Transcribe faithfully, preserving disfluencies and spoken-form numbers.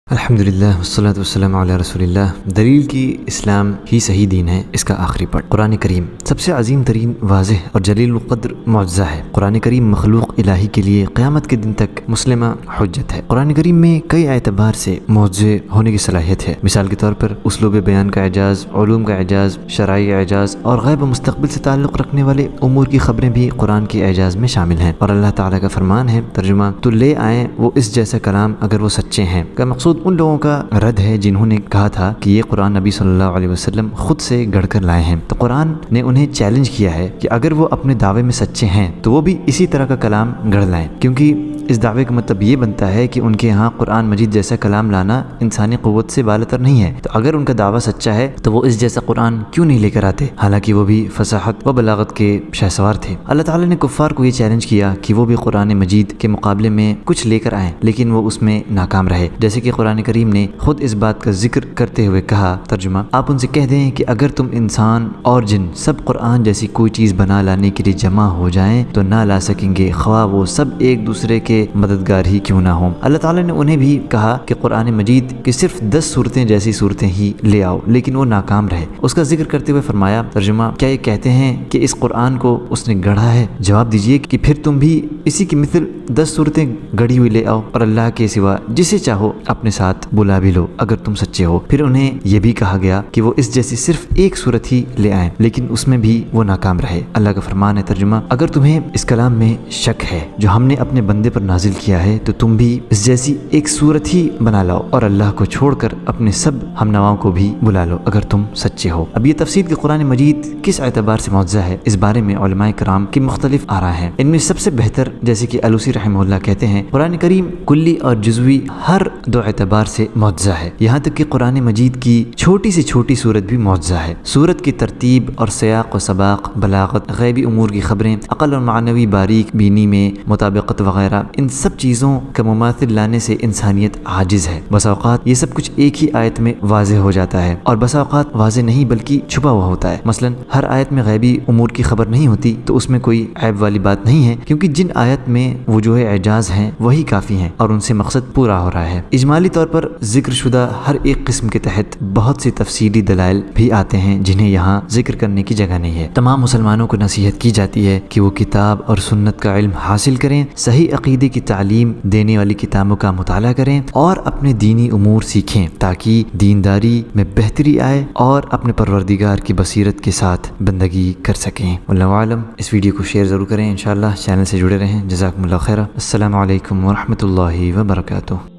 الحمدللہ والصلاة والسلام علی رسول اللہ۔ دلیل کی اسلام ہی صحیح دین ہے، اس کا آخری پڑھ قرآن کریم سب سے عظیم ترین، واضح اور جلیل القدر معجزہ ہے۔ قرآن کریم مخلوق الہی کے لیے قیامت کے دن تک مسلمہ حجت ہے۔ قرآن کریم میں کئی اعتبار سے معجزے ہونے کی صلاحیت ہے۔ مثال کے طور پر اسلوب بیان کا اعجاز، علوم کا اعجاز، شرعی اعجاز اور غیب و مستقبل سے تعلق رکھنے والے امور کی خبریں بھی قرآن کے اعجاز میں شامل ہیں۔ اور اللہ تعالیٰ کا فرمان ہے، ترجمہ، تو لے آئیں وہ اس جیسا کلام اگر وہ سچے ہیں، کا مقصود ان لوگوں کا رد ہے جنہوں نے کہا تھا کہ یہ قرآن نبی صلی اللہ علیہ وسلم خود سے گڑھ کر لائے ہیں۔ تو قرآن نے انہیں چیلنج کیا ہے کہ اگر وہ اپنے دعوے میں سچے ہیں تو وہ بھی اسی طرح کا کلام گڑھ لائیں، کیونکہ اس دعوے کا مطلب یہ بنتا ہے کہ ان کے ہاں قرآن مجید جیسا کلام لانا انسانی قوت سے بالاتر نہیں ہے۔ تو اگر ان کا دعویٰ سچا ہے تو وہ اس جیسا قرآن کیوں نہیں لے کر آتے، حالانکہ وہ بھی فصاحت و بلاغت کے شہسوار تھے۔ اللہ تعالیٰ نے کفار کو یہ چیلنج کیا کہ وہ بھی قرآن مجید کے مقابلے میں کچھ لے کر آئیں، لیکن وہ اس میں ناکام رہے، جیسے کہ قرآن کریم نے خود اس بات کا ذکر کرتے ہوئے کہا، ترجمہ، آپ ان سے کہہ دیں کہ اگر تم انسان اور جن سب قرآن جیسی کوئی چیز بنا لانے کے لیے جمع ہو جائیں تو نہ لا سکیں گے، خواہ وہ سب ایک دوسرے کے مددگار ہی کیوں نہ ہوں۔ اللہ تعالیٰ نے انہیں بھی کہا کہ قرآن مجید کی صرف دس صورتیں جیسی صورتیں ہی لے آؤ، لیکن وہ ناکام رہے۔ اس کا ذکر کرتے ہوئے فرمایا، ترجمہ، کیا یہ کہتے ہیں کہ اس قرآن کو اس نے گڑھا ہے؟ جواب دیجئے کہ پھر تم بھی اسی کی مثل دس صورتیں گڑھی ہوئی لے آؤ اور اللہ کے سوا جسے چاہو اپنے ساتھ بلا بھی لو اگر تم سچے ہو۔ پھر انہیں یہ بھی کہا گیا کہ وہ اس جیسی صرف ایک صورت ہی لے آئیں، لیکن اس میں بھی وہ ناکام رہے۔ اللہ کا فرمان ہے، ترجمہ، اگر تمہیں اس کلام میں شک ہے جو ہم نے اپنے بندے پر نازل کیا ہے تو تم بھی اس جیسی ایک صورت ہی بنا لاؤ اور اللہ کو چھوڑ کر اپنے سب ہم نواؤں کو بھی بلا لو اگر تم سچے ہو۔ اب یہ تفصیل کہ قرآن مجید کس اعتبار سے معجزہ ہے، اس بارے میں علماء کرام کی مختلف آراء ہیں۔ ان میں سب سے بہتر، جیسے کہ الوسی رحمہ اللہ کہتے ہیں، قرآن کریم کلی اور جزوی ہر دو اعتبار سے معجزہ ہے، یہاں تک کہ قرآن مجید کی چھوٹی سے چھوٹی صورت بھی معجزہ ہے۔ صورت کی ترتیب اور سیاق و سباق، بلاغت، غیبی امور کی خبریں، عقل اور معنوی باریک بینی میں مطابقت وغیرہ، ان سب چیزوں کا مماثل لانے سے انسانیت عاجز ہے۔ بسا اوقات یہ سب کچھ ایک ہی آیت میں واضح ہو جاتا ہے، اور بسا اوقات واضح نہیں بلکہ چھپا ہوا ہوتا ہے۔ مثلا ہر آیت میں غیبی امور کی خبر نہیں ہوتی تو اس میں کوئی عیب والی بات نہیں ہے، کیونکہ جن آیت میں وجوہ اعجاز ہیں وہی کافی ہیں اور ان سے مقصد پورا ہو رہا ہے۔ اجمالی طور پر ذکر شدہ ہر ایک قسم کے تحت بہت سی تفصیلی دلائل بھی آتے ہیں جنہیں یہاں ذکر کرنے کی جگہ نہیں ہے۔ تمام مسلمانوں کو نصیحت کی جاتی ہے کہ وہ کتاب اور سنت کا علم حاصل کریں، صحیح عقیدے کی تعلیم دینے والی کتابوں کا مطالعہ کریں اور اپنے دینی امور سیکھیں تاکہ دینداری میں بہتری آئے اور اپنے پروردگار کی بصیرت کے ساتھ بندگی کر سکیں۔ واللہ عالم۔ اس ویڈیو کو شیئر ضرور کریں، انشاءاللہ چینل سے جڑے رہیں۔ جزاکم اللہ خیرہ۔ السلام علیکم ورحمۃ اللہ وبرکاتہ۔